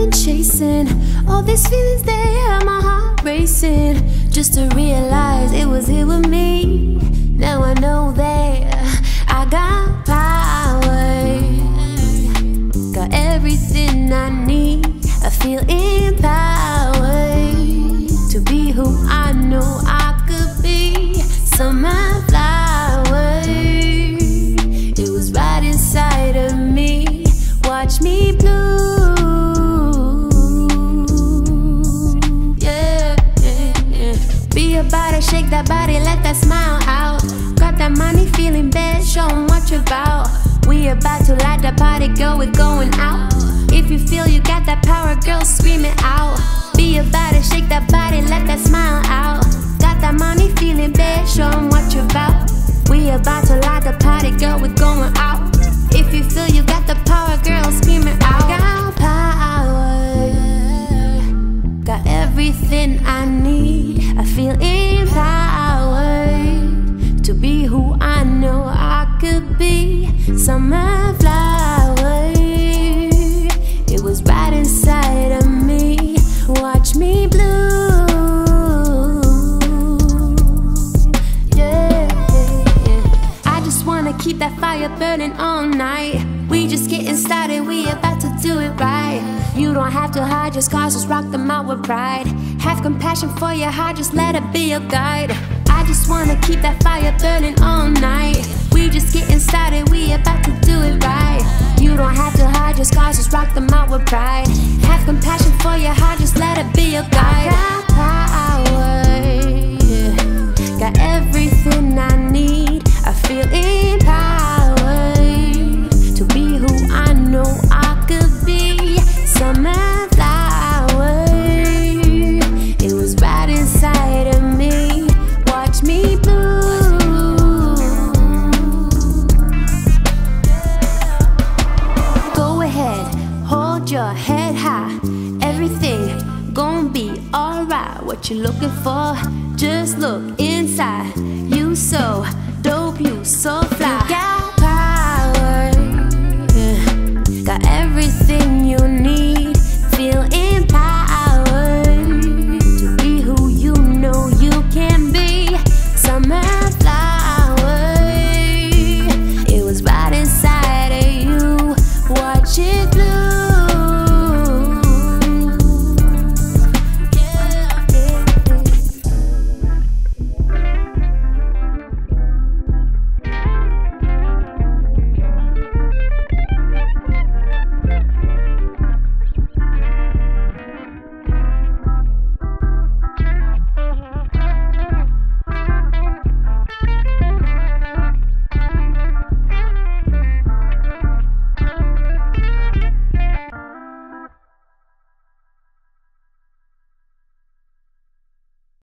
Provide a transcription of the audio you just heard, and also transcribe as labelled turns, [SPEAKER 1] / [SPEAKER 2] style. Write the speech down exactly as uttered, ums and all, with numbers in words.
[SPEAKER 1] been chasing all these feelings, they have my heart racing, just to realize it was here with me. Now I know that I got power, got everything I need. I feel empowered to be who I know I could be. Summer flower, it was right inside of me. Watch me bloom, yeah, yeah, yeah. Be about it, shake that body, let that smile out. Got that money, feeling bad, show 'em what you're about. We about to light the party, girl, we're going out. If you feel you got that power, girl, scream it out. Be about it, shake that body, let that smile out. Got that money, feeling bad, show 'em what you're about. We about to light the party, girl, we're going out. If you feel you got the power, girl, scream it out. Got power, got everything I need. I feel empowered to be who I know I could be. Summer flower, it was right inside of me. Watch me bloom, yeah, yeah. I just wanna keep that fire burning all night. We just getting started, we about to do it right. You don't have to hide your scars, just rock them out with pride. Have compassion for your heart, just let it be your guide. I just wanna keep that fire burning all night. We just getting started, we about to do it right. You don't have to hide your scars, just rock them out with pride. Have compassion for your heart, just let it be your guide. I got power, yeah. Got everything I need. I feel empowered to be who I know I could be. Summer flower, it was right inside of me. Watch me bloom. Go ahead, hold your head high. Everything gon' be alright. What you looking for? Just look inside. You so dope, you so fly.